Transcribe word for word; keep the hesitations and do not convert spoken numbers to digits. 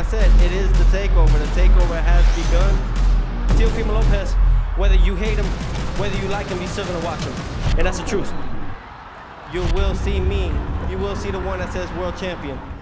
said, it is the takeover. The takeover has begun. Teofimo Lopez, whether you hate him, whether you like him, you're still gonna watch him. And that's the truth. You will see me. You will see the one that says world champion.